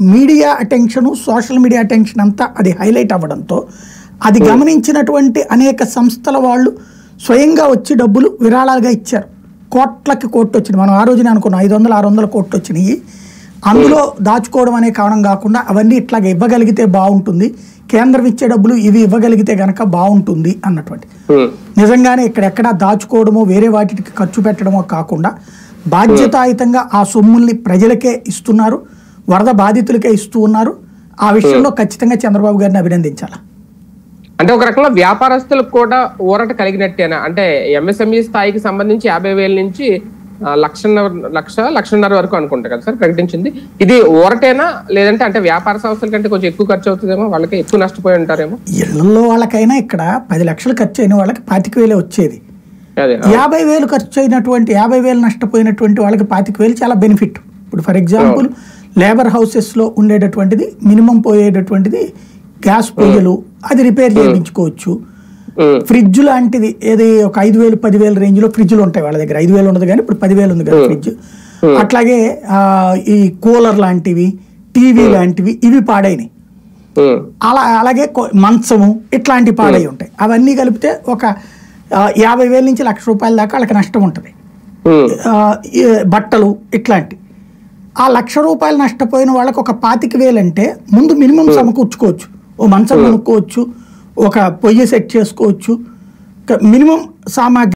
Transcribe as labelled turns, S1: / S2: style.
S1: Media attention social media attention అంతా అది highlight అవ్వడంతో అది గమనించినటువంటి అనేక సంస్థల వాళ్ళు స్వయంగా వచ్చి డబ్బులు విరాళాలుగా ఇచ్చారు. కోట్లకి కోట్లు వచ్చినాయి. మనం ఆ రోజునే అనుకున్నాం 500-600 కోట్లు వచ్చినాయి. అందులో దాచుకోవడం అనే కారణం కాకుండా అవన్నీ ఇట్లాగ ఇవ్వగలిగితే బాగుంటుంది, కేంద్రం ఇచ్చే డబ్బులు ఇవి ఇవ్వగలిగితే గనక బాగుంటుంది అన్నటువంటి. నిజంగానే ఇక్కడెక్కడా దాచుకోవడమో వేరే వాటికి ఖర్చు పెట్టడమో కాకుండా బాధ్యతాయుతంగా ఆ సొమ్ముల్ని ప్రజలకే ఇస్తున్నారు, వరద బాధితులకే ఇస్తూ ఉన్నారు. ఆ విషయంలో ఖచ్చితంగా చంద్రబాబు గారిని అభినందించాలి.
S2: అంటే ఒక రకంగా వ్యాపారస్తులకు కూడా ఊరట కలిగినట్టేనా? అంటే ఎంఎస్ఎంఈ స్థాయికి సంబంధించి 50,000 నుంచి 1,00,000 వరకు అనుకుంటా కదా సార్ ప్రకటించింది. ఇది ఊరటేనా, లేదంటే అంటే వ్యాపార సంస్థల కంటే కొంచెం ఎక్కువ ఖర్చు అవుతుందేమో, వాళ్ళకి ఎక్కువ నష్టపోయి ఉంటారేమో?
S1: ఇళ్లలో వాళ్ళకైనా ఇక్కడ 10 లక్షలు ఖర్చు అయిన వాళ్ళకి 25,000 వచ్చేది. 50,000 ఖర్చు అయినటువంటి 50,000 నష్టపోయినటువంటి వాళ్ళకి 25,000 చాలా బెనిఫిట్. ఇప్పుడు ఫర్ ఎగ్జాంపుల్ లేబర్ హౌసెస్లో ఉండేటటువంటిది మినిమం పోయేటటువంటిది గ్యాస్ పొయ్యలు, అది రిపేర్ చేయించుకోవచ్చు. ఫ్రిడ్జ్ లాంటిది ఏది ఒక 5,000-10,000 రేంజ్లో ఫ్రిడ్జ్లు ఉంటాయి వాళ్ళ దగ్గర. 5,000 ఉండదు కానీ ఇప్పుడు 10,000 ఉంది కదా ఫ్రిడ్జ్. అట్లాగే ఈ కూలర్ లాంటివి, టీవీ లాంటివి ఇవి పాడైనవి. అలాగే మంచము ఇట్లాంటివి పాడై ఉంటాయి. అవన్నీ కలిపితే ఒక 50,000 నుంచి ₹1,00,000 దాకా వాళ్ళకి నష్టం ఉంటుంది. బట్టలు ఇట్లాంటి ఆ ₹1,00,000 నష్టపోయిన వాళ్ళకి ఒక 25,000 అంటే ముందు మినిమం సమకూర్చుకోవచ్చు. ఓ మంచం కొనుక్కోవచ్చు, ఒక పొయ్యి సెట్ చేసుకోవచ్చు, మినిమం సామాగ్రి